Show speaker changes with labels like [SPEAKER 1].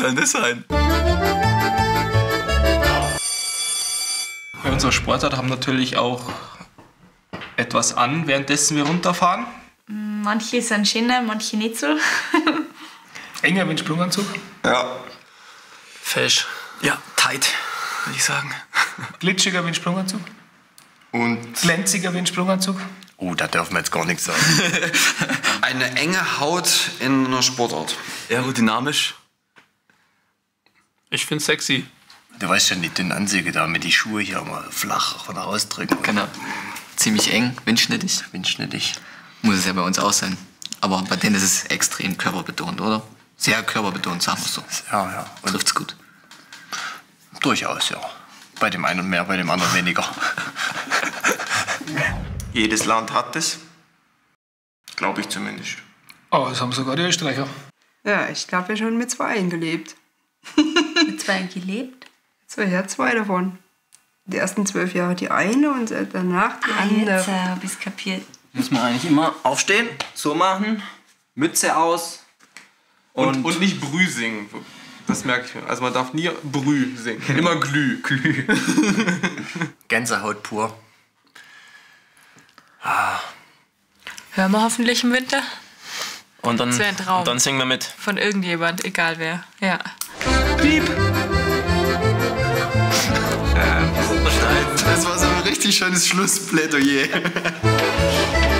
[SPEAKER 1] soll denn das sein?
[SPEAKER 2] Bei unserer Sportart haben natürlich auch etwas an, währenddessen wir runterfahren.
[SPEAKER 3] Manche sind schöner, manche nicht so.
[SPEAKER 2] Enger wie ein Sprunganzug.
[SPEAKER 1] Ja.
[SPEAKER 4] Fesch.
[SPEAKER 1] Ja, tight, würde ich sagen.
[SPEAKER 2] Glitschiger wie ein Sprunganzug.
[SPEAKER 1] Und...
[SPEAKER 2] Glänziger wie ein Sprunganzug.
[SPEAKER 1] Oh, da dürfen wir jetzt gar nichts sagen.
[SPEAKER 4] Eine enge Haut in einer Sportart.
[SPEAKER 1] Aerodynamisch.
[SPEAKER 5] Ich find's sexy.
[SPEAKER 1] Du weißt ja nicht, den Anzüge da mit die Schuhe hier mal flach von ausdrücken.
[SPEAKER 6] Genau. Ziemlich eng, windschnittig.
[SPEAKER 1] Windschnittig.
[SPEAKER 6] Muss es ja bei uns auch sein. Aber bei denen ist es extrem körperbetont, oder? Sehr körperbetont, sagen wir so.
[SPEAKER 1] Ja, ja. Und
[SPEAKER 6] Trifft's gut.
[SPEAKER 1] durchaus, ja. Bei dem einen mehr, bei dem anderen weniger. Jedes Land hat es. Glaube ich zumindest.
[SPEAKER 2] Oh, das haben sogar die Österreicher.
[SPEAKER 7] Ja, ich glaube, wir schon mit 2 gelebt.
[SPEAKER 3] Mit 2 gelebt.
[SPEAKER 7] Ja, 2 davon. Die ersten 12 Jahre die eine und danach die andere.
[SPEAKER 3] Jetzt hab ich's kapiert.
[SPEAKER 8] Muss man eigentlich immer aufstehen, so machen, Mütze aus
[SPEAKER 9] Und nicht Brü singen. Das merke ich mir. Also man darf nie Brü singen. Immer Glü.
[SPEAKER 1] Gänsehaut pur.
[SPEAKER 10] Hören wir hoffentlich im Winter.
[SPEAKER 8] und dann,
[SPEAKER 10] Das wär ein Traum.
[SPEAKER 8] und dann singen wir mit.
[SPEAKER 10] Von irgendjemand, egal wer. Ja.
[SPEAKER 1] Das war so ein richtig schönes Schlussplädoyer.